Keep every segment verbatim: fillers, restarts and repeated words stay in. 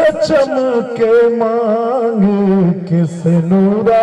चमके मांग किस नूरा।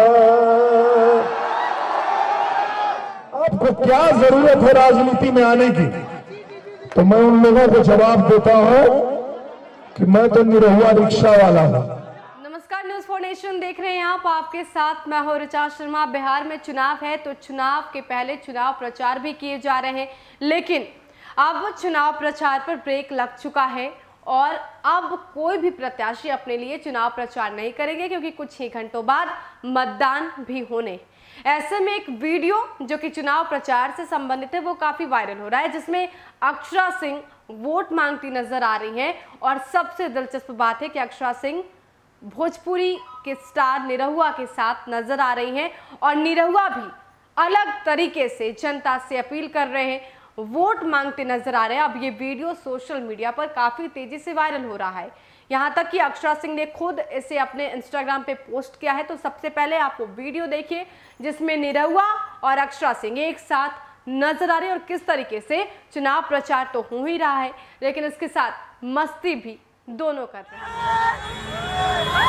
आपको क्या जरूरत है राजनीति में आने की? तो मैं उन लोगों को जवाब देता हूं कि मैं तो निरहुआ रिक्शा वाला हूं। नमस्कार, न्यूज़ फॉर नेशन देख रहे हैं आप। आपके साथ मैं हूं ऋचा शर्मा। बिहार में चुनाव है तो चुनाव के पहले चुनाव प्रचार भी किए जा रहे हैं, लेकिन अब चुनाव प्रचार पर ब्रेक लग चुका है और अब कोई भी प्रत्याशी अपने लिए चुनाव प्रचार नहीं करेंगे, क्योंकि कुछ ही घंटों बाद मतदान भी होने। ऐसे में एक वीडियो जो कि चुनाव प्रचार से संबंधित है वो काफी वायरल हो रहा है, जिसमें अक्षरा सिंह वोट मांगती नजर आ रही हैं। और सबसे दिलचस्प बात है कि अक्षरा सिंह भोजपुरी के स्टार निरहुआ के साथ नजर आ रही हैं और निरहुआ भी अलग तरीके से जनता से अपील कर रहे हैं, वोट मांगते नजर आ रहे हैं। अब ये वीडियो सोशल मीडिया पर काफी तेजी से वायरल हो रहा है, यहाँ तक कि अक्षरा सिंह ने खुद इसे अपने इंस्टाग्राम पे पोस्ट किया है। तो सबसे पहले आप वो वीडियो देखिए जिसमें निरहुआ और अक्षरा सिंह एक साथ नजर आ रहे हैं और किस तरीके से चुनाव प्रचार तो हो ही रहा है, लेकिन इसके साथ मस्ती भी दोनों कर रहे हैं।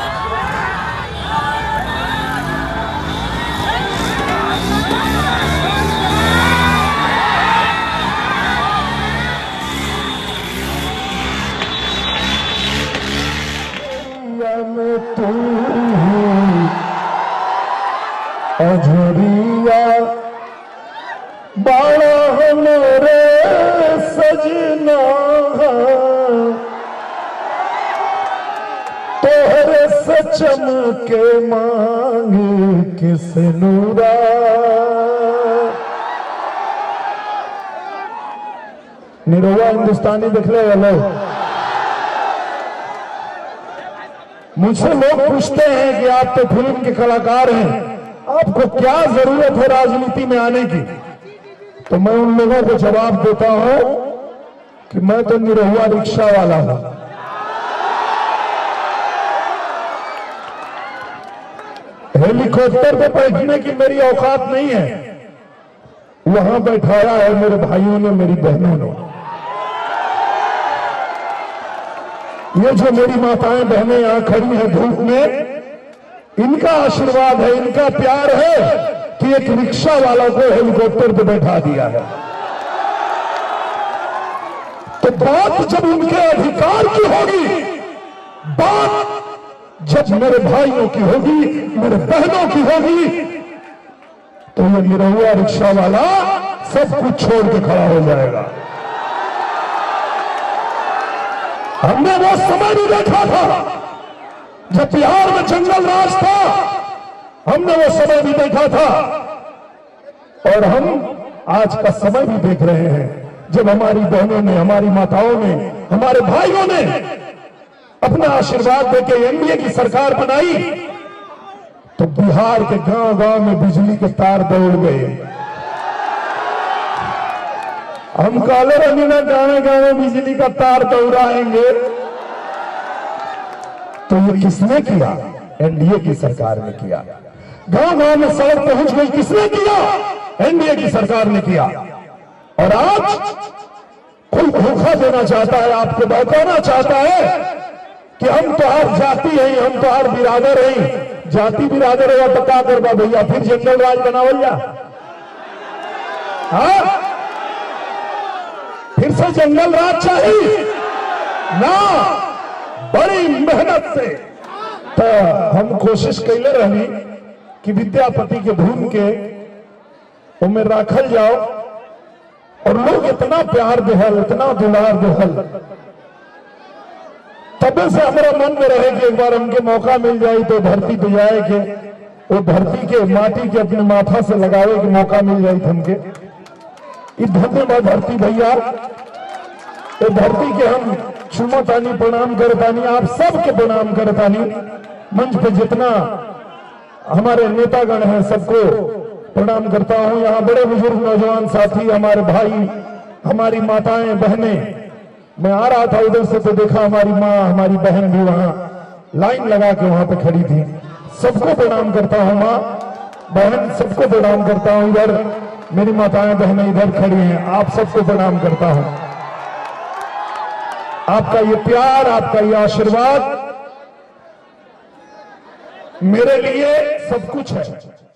अजरिया बाड़ा हमारे सजना तोहरे से चमके मांग किस नूरा। निरहुआ हिंदुस्तानी देख ले वाले। मुझसे लोग पूछते हैं कि आप तो फिल्म के कलाकार हैं, आपको क्या जरूरत है राजनीति में आने की? तो मैं उन लोगों को जवाब देता हूं कि मैं तो निरहुआ रिक्शा वाला हूं। हेलीकॉप्टर पे बैठने की मेरी औकात नहीं है, वहां बैठाया है मेरे भाइयों ने, मेरी बहनों ने। ये जो मेरी माताएं बहनें यहां खड़ी हैं धूप में, इनका आशीर्वाद है, इनका प्यार है कि एक रिक्शा वाला को हेलीकॉप्टर पे बैठा दिया है। तो बात जब उनके अधिकार की होगी, बात जब मेरे भाइयों की होगी, मेरे बहनों की होगी, तो ये निरहुआ रिक्शा वाला सब कुछ छोड़ के खड़ा हो जाएगा। हमने वो समय भी देखा था जब बिहार में जंगल राज था, हमने वो समय भी देखा था और हम आज का समय भी देख रहे हैं जब हमारी बहनों ने, हमारी माताओं ने, हमारे भाइयों ने अपना आशीर्वाद देके एनडीए की सरकार बनाई, तो बिहार के गांव गांव में बिजली के तार दौड़ गए। हम काले रंगीना गाँव गाँव में बिजली का तार दौड़ाएंगे, तो ये किसने किया? एनडीए की सरकार ने किया। गांव गांव में सड़क पहुंच गई, किसने किया? एनडीए की सरकार ने किया। और आज कोई धोखा देना चाहता है, आपको बहकाना चाहता है कि हम तो हर जाति हैं, हम तो हर बिरादर हैं। जाति बिरादर है तो क्या करवा भैया, फिर जंगल राज बनावल जा। हाँ, फिर से जंगल राज चाहिए ना? बड़ी मेहनत से तो हम कोशिश कैले रही कि विद्यापति के धुन के उमें राखल जाओ, और लोग इतना प्यार देहल, इतना दुलार देहल, तबे से हमारा मन में रहे कि एक बार हमके मौका मिल जाए तो धरती पे जाए के वो धरती के माटी के अपने माथा से लगावे के मौका मिल जाए हमके। इस धन्यवाद धरती भैया, तो धरती के हम चुमतानी, प्रणाम करतानी, आप सबके प्रणाम करतानी। मंच पे जितना हमारे नेतागण हैं सबको प्रणाम करता हूं। यहाँ बड़े बुजुर्ग नौजवान साथी, हमारे भाई, हमारी माताएं बहनें, मैं आ रहा था उधर से तो देखा हमारी माँ, हमारी बहन भी वहां लाइन लगा के वहां पे खड़ी थी। सबको प्रणाम करता हूं, माँ बहन सबको प्रणाम करता हूं। इधर मेरी माताएं बहनें इधर खड़ी हैं, आप सबको प्रणाम करता हूं। आपका ये प्यार, आपका ये आशीर्वाद मेरे लिए सब कुछ है।